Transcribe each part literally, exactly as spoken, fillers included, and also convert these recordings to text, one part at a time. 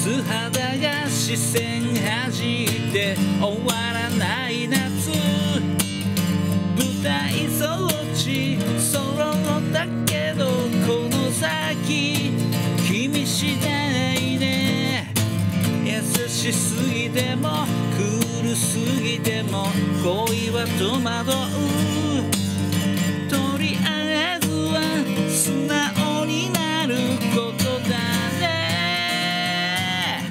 素肌が視線弾いて終わらない夏、舞台装置揃ったけどこの先君次第ね。優しすぎてもクールすぎても恋は戸惑う。とりあえずは素直になることだね。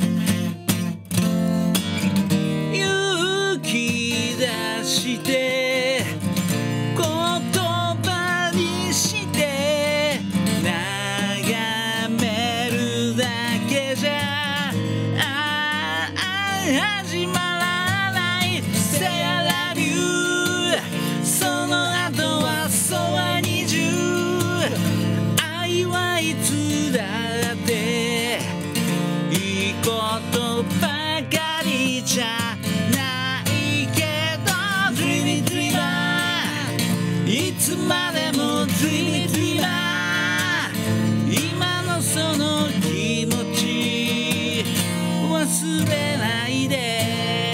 勇気出して言葉にして眺めるだけじゃああ始まらない。セアラビューその後はソワニジュー。愛はいつだっていいことばかりじゃないけど Dreamy Dreamer いつまでも Dreamy Dreamer 今のその気持ち忘れないで。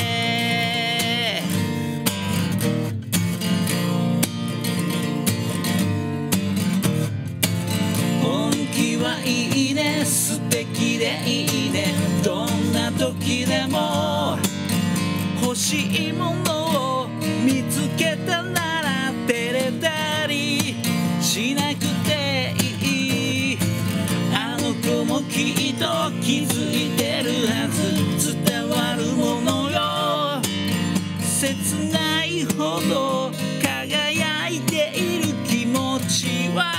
本気はいいね、素敵でいいね、どんな時でも欲しいものを見つけたなら照れたりしなくていい。あの子もきっと気づいてるはず、伝わるものよ。切ないほど輝いている気持ちは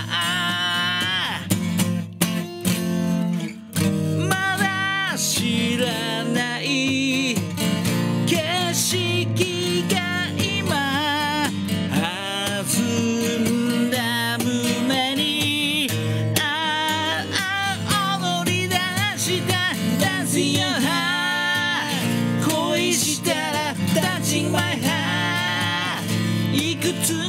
まだ知らない景色が今弾んだ胸にああ踊り出した Dancing Your Heart 恋したら Touching My Heart いくつ